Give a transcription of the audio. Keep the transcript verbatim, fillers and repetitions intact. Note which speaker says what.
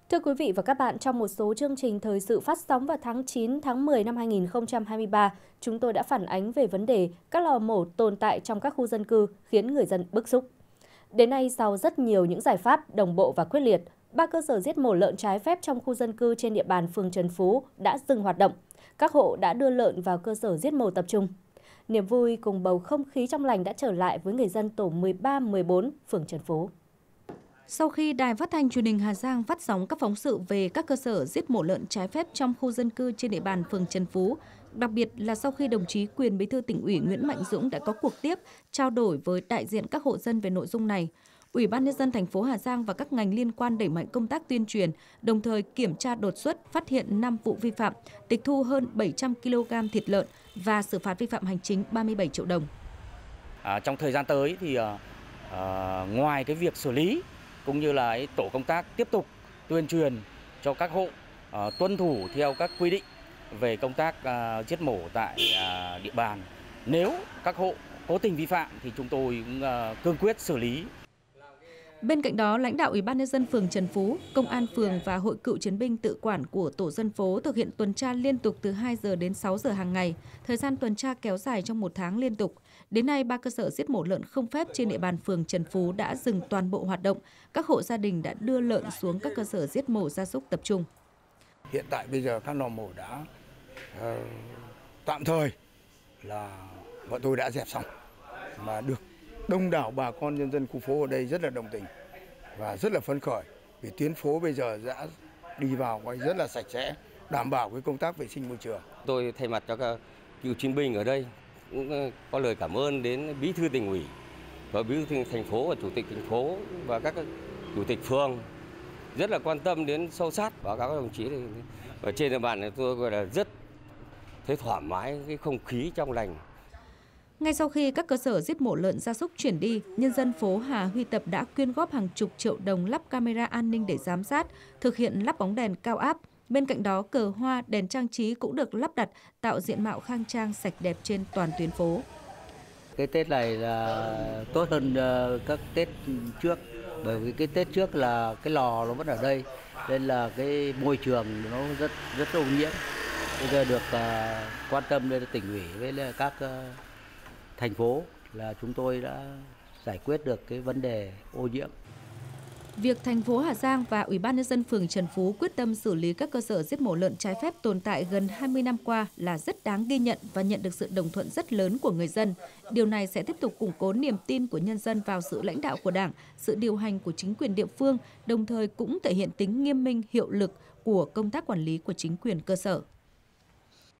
Speaker 1: Thưa quý vị và các bạn, trong một số chương trình thời sự phát sóng vào tháng chín, tháng mười năm hai nghìn không trăm hai mươi ba, chúng tôi đã phản ánh về vấn đề các lò mổ tồn tại trong các khu dân cư khiến người dân bức xúc. Đến nay, sau rất nhiều những giải pháp đồng bộ và quyết liệt, ba cơ sở giết mổ lợn trái phép trong khu dân cư trên địa bàn phường Trần Phú đã dừng hoạt động. Các hộ đã đưa lợn vào cơ sở giết mổ tập trung. Niềm vui cùng bầu không khí trong lành đã trở lại với người dân tổ mười ba, mười bốn, phường Trần Phú.
Speaker 2: Sau khi Đài Phát thanh Truyền hình Hà Giang phát sóng các phóng sự về các cơ sở giết mổ lợn trái phép trong khu dân cư trên địa bàn phường Trần Phú, đặc biệt là sau khi đồng chí Quyền Bí thư Tỉnh ủy Nguyễn Mạnh Dũng đã có cuộc tiếp trao đổi với đại diện các hộ dân về nội dung này, Ủy ban nhân dân thành phố Hà Giang và các ngành liên quan đẩy mạnh công tác tuyên truyền, đồng thời kiểm tra đột xuất phát hiện năm vụ vi phạm, tịch thu hơn bảy trăm ki lô gam thịt lợn và xử phạt vi phạm hành chính ba mươi bảy triệu đồng.
Speaker 3: À, trong thời gian tới thì à, ngoài cái việc xử lý cũng như là tổ công tác tiếp tục tuyên truyền cho các hộ uh, tuân thủ theo các quy định về công tác uh, giết mổ tại uh, địa bàn. Nếu các hộ cố tình vi phạm thì chúng tôi cũng uh, cương quyết xử lý.
Speaker 2: Bên cạnh đó, lãnh đạo Ủy ban nhân dân phường Trần Phú, Công an phường và Hội cựu chiến binh tự quản của tổ dân phố thực hiện tuần tra liên tục từ hai giờ đến sáu giờ hàng ngày. Thời gian tuần tra kéo dài trong một tháng liên tục. Đến nay, ba cơ sở giết mổ lợn không phép trên địa bàn phường Trần Phú đã dừng toàn bộ hoạt động. Các hộ gia đình đã đưa lợn xuống các cơ sở giết mổ gia súc tập trung.
Speaker 4: Hiện tại bây giờ các lò mổ đã uh, tạm thời là bọn tôi đã dẹp xong và được đông đảo bà con nhân dân khu phố ở đây rất là đồng tình và rất là phấn khởi vì tuyến phố bây giờ đã đi vào quay rất là sạch sẽ, đảm bảo cái công tác vệ sinh môi trường.
Speaker 5: Tôi thay mặt cho các cựu chiến binh ở đây cũng có lời cảm ơn đến Bí thư Tỉnh ủy và Bí thư thành phố và Chủ tịch thành phố và các chủ tịch phường rất là quan tâm đến sâu sát. Báo cáo các đồng chí ở trên địa bàn này tôi gọi là rất thấy thoải mái, cái không khí trong lành.
Speaker 2: Ngay sau khi các cơ sở giết mổ lợn gia súc chuyển đi, nhân dân phố Hà Huy Tập đã quyên góp hàng chục triệu đồng lắp camera an ninh để giám sát, thực hiện lắp bóng đèn cao áp. Bên cạnh đó, cờ hoa, đèn trang trí cũng được lắp đặt, tạo diện mạo khang trang sạch đẹp trên toàn tuyến phố.
Speaker 6: Cái Tết này là tốt hơn các Tết trước, bởi vì cái Tết trước là cái lò nó vẫn ở đây, nên là cái môi trường nó rất rất ô nhiễm. Bây giờ được uh, quan tâm đến tỉnh ủy với là các uh, thành phố là chúng tôi đã giải quyết được cái vấn đề ô nhiễm.
Speaker 2: Việc thành phố Hà Giang và Ủy ban nhân dân phường Trần Phú quyết tâm xử lý các cơ sở giết mổ lợn trái phép tồn tại gần hai mươi năm qua là rất đáng ghi nhận và nhận được sự đồng thuận rất lớn của người dân. Điều này sẽ tiếp tục củng cố niềm tin của nhân dân vào sự lãnh đạo của Đảng, sự điều hành của chính quyền địa phương, đồng thời cũng thể hiện tính nghiêm minh, hiệu lực của công tác quản lý của chính quyền cơ sở.